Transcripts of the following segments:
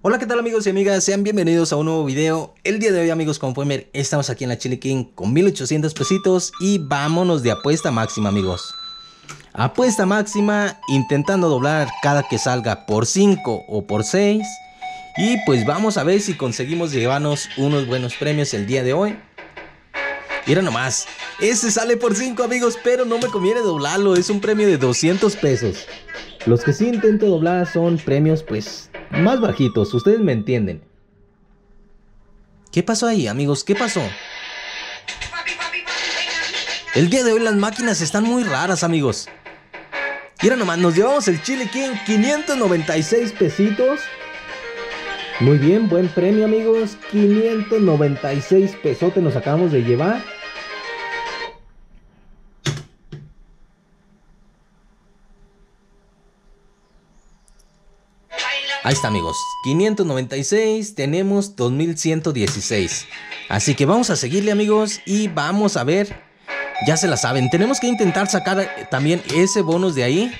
Hola, ¿qué tal amigos y amigas? Sean bienvenidos a un nuevo video. El día de hoy, amigos, como pueden ver, estamos aquí en la Chile King con 1800 pesitos y vámonos de apuesta máxima, amigos. Apuesta máxima, intentando doblar cada que salga por 5 o por 6. Y pues vamos a ver si conseguimos llevarnos unos buenos premios el día de hoy. Mira nomás, ese sale por 5, amigos, pero no me conviene doblarlo, es un premio de 200 pesos. Los que sí intento doblar son premios pues más bajitos, ustedes me entienden. ¿Qué pasó ahí, amigos? ¿Qué pasó? El día de hoy las máquinas están muy raras, amigos. Mira nomás, nos llevamos el Chile King, 596 pesitos. Muy bien, buen premio, amigos. 596 pesotes nos acabamos de llevar. Ahí está, amigos, 596, tenemos 2116. Así que vamos a seguirle, amigos, y vamos a ver. Ya se la saben, tenemos que intentar sacar también ese bonus de ahí.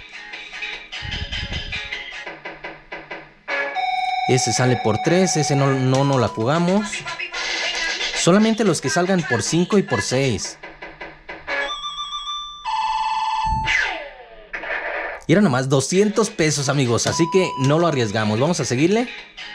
Ese sale por 3, ese no la jugamos. Solamente los que salgan por 5 y por 6. Y era nomás 200 pesos, amigos, así que no lo arriesgamos. Vamos a seguirle.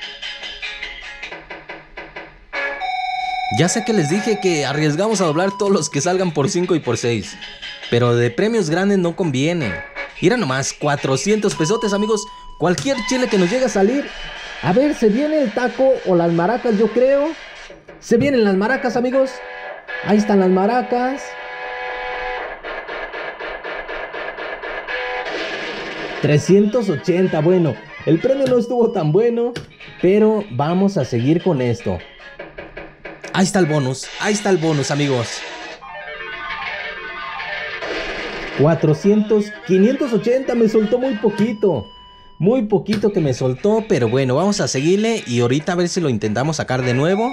Ya sé que les dije que arriesgamos a doblar todos los que salgan por 5 y por 6, pero de premios grandes no conviene. Mira nomás, 400 pesotes, amigos. Cualquier chile que nos llegue a salir. A ver, ¿se viene el taco o las maracas? Yo creo. Se vienen las maracas, amigos. Ahí están las maracas. 380, bueno, el premio no estuvo tan bueno, pero vamos a seguir con esto. Ahí está el bonus, amigos. 400, 580, me soltó muy poquito que me soltó, pero bueno, vamos a seguirle y ahorita a ver si lo intentamos sacar de nuevo.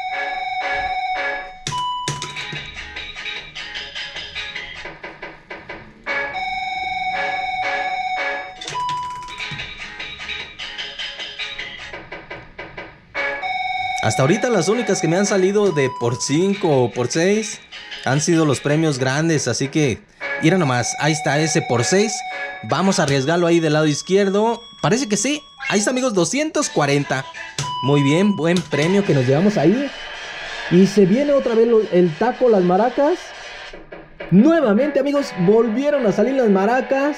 Hasta ahorita las únicas que me han salido de por 5 o por 6 han sido los premios grandes, así que mira nomás, ahí está ese por 6. Vamos a arriesgarlo ahí del lado izquierdo. Parece que sí, ahí está, amigos, 240. Muy bien, buen premio que nos llevamos ahí. Y se viene otra vez el taco, las maracas. Nuevamente, amigos, volvieron a salir las maracas.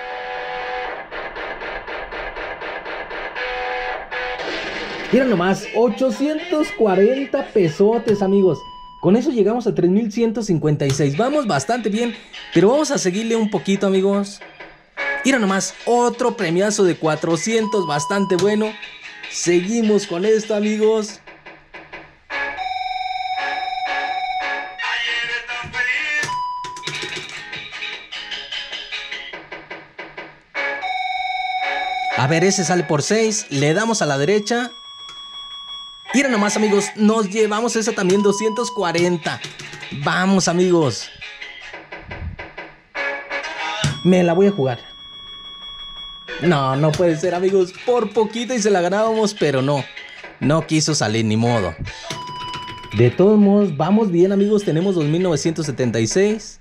Mira nomás, 840 pesotes, amigos. Con eso llegamos a 3156. Vamos bastante bien, pero vamos a seguirle un poquito, amigos. Mira nomás, otro premiazo de 400, bastante bueno. Seguimos con esto, amigos. A ver, ese sale por 6. Le damos a la derecha. Mira nomás, amigos, nos llevamos esa también, 240. Vamos, amigos. Me la voy a jugar. No puede ser, amigos. Por poquito y se la ganábamos, pero no quiso salir, ni modo. De todos modos, vamos bien, amigos. Tenemos 2976.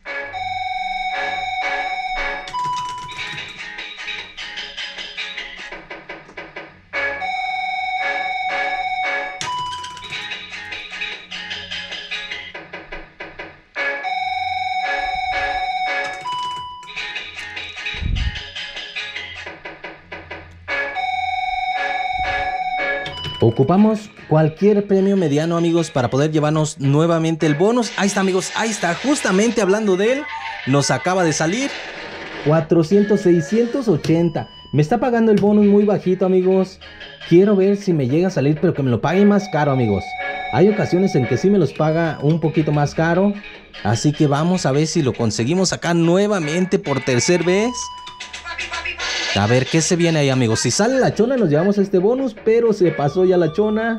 Ocupamos cualquier premio mediano, amigos, para poder llevarnos nuevamente el bonus. Ahí está, amigos, ahí está. Justamente hablando de él, nos acaba de salir 400, 680. Me está pagando el bonus muy bajito, amigos. Quiero ver si me llega a salir, pero que me lo pague más caro, amigos. Hay ocasiones en que sí me los paga un poquito más caro. Así que vamos a ver si lo conseguimos sacar nuevamente por tercera vez. A ver qué se viene ahí, amigos. Si sale la chona nos llevamos este bonus, pero se pasó ya la chona.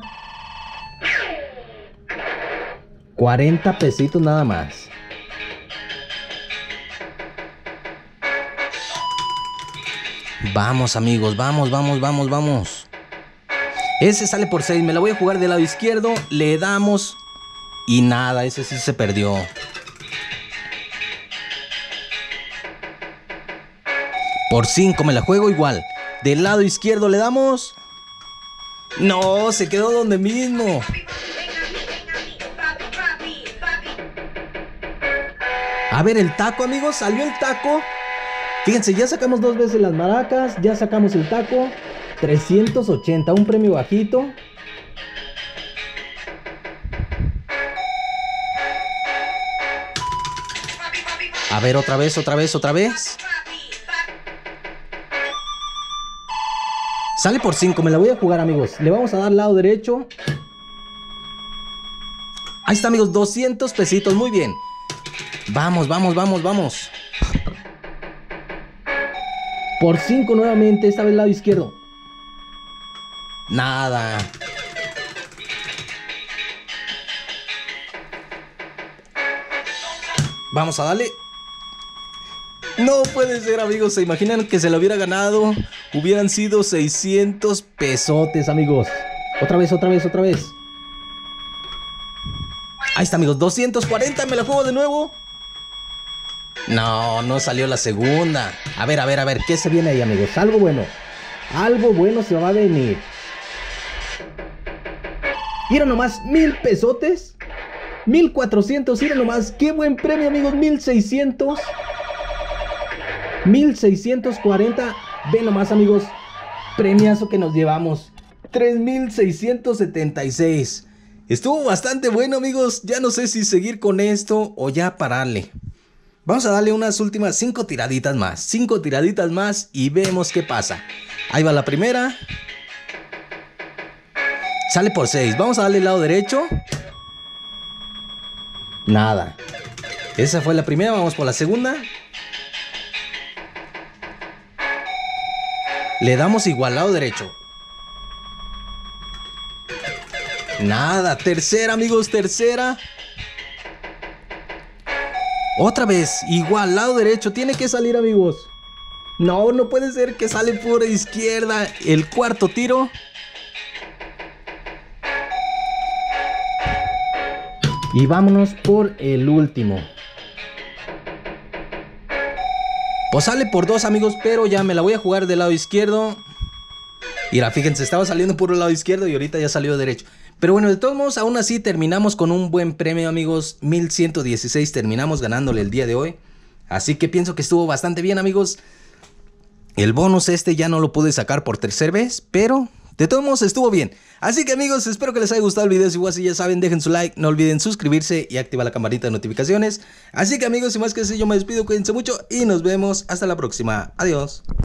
40 pesitos nada más. Vamos, amigos, vamos. Ese sale por 6. Me la voy a jugar del lado izquierdo. Le damos. Y nada, ese sí se perdió. Por 5 me la juego igual. Del lado izquierdo le damos. No, se quedó donde mismo. A ver el taco, amigos. Salió el taco. Fíjense, ya sacamos 2 veces las maracas. Ya sacamos el taco. 380, un premio bajito. A ver, otra vez. Sale por 5, me la voy a jugar, amigos. Le vamos a dar lado derecho. Ahí está, amigos, 200 pesitos, muy bien. Vamos. Por 5 nuevamente, esta vez lado izquierdo. Nada. Vamos a darle. No puede ser, amigos. ¿Se imaginan que se lo hubiera ganado? Hubieran sido 600 pesotes, amigos. Otra vez. Ahí está, amigos, 240. Me la juego de nuevo. No salió la segunda. A ver, ¿qué se viene ahí, amigos? Algo bueno se va a venir. Mira nomás, 1000 pesotes. 1400, mira nomás. Qué buen premio, amigos. 1600. 1640. Ven nomás, amigos. Premiazo que nos llevamos. 3676. Estuvo bastante bueno, amigos. Ya no sé si seguir con esto o ya pararle. Vamos a darle unas últimas 5 tiraditas más. 5 tiraditas más y vemos qué pasa. Ahí va la primera. Sale por 6. Vamos a darle el lado derecho. Nada. Esa fue la primera. Vamos por la segunda. Le damos igual lado derecho. Nada. Tercera, amigos. Tercera. Otra vez. Igual lado derecho. Tiene que salir, amigos. No puede ser que sale por izquierda. El cuarto tiro. Y vámonos por el último. Pues sale por 2, amigos, pero ya me la voy a jugar del lado izquierdo. Mira, fíjense, estaba saliendo por el lado izquierdo y ahorita ya salió derecho. Pero bueno, de todos modos, aún así terminamos con un buen premio, amigos. 1116 terminamos ganándole el día de hoy. Así que pienso que estuvo bastante bien, amigos. El bonus ya no lo pude sacar por tercera vez, pero de todos modos estuvo bien. Así que, amigos, espero que les haya gustado el video. Si igual, si ya saben, dejen su like, no olviden suscribirse y activar la campanita de notificaciones. Así que, amigos, sin más que decir, yo me despido, cuídense mucho y nos vemos hasta la próxima. Adiós.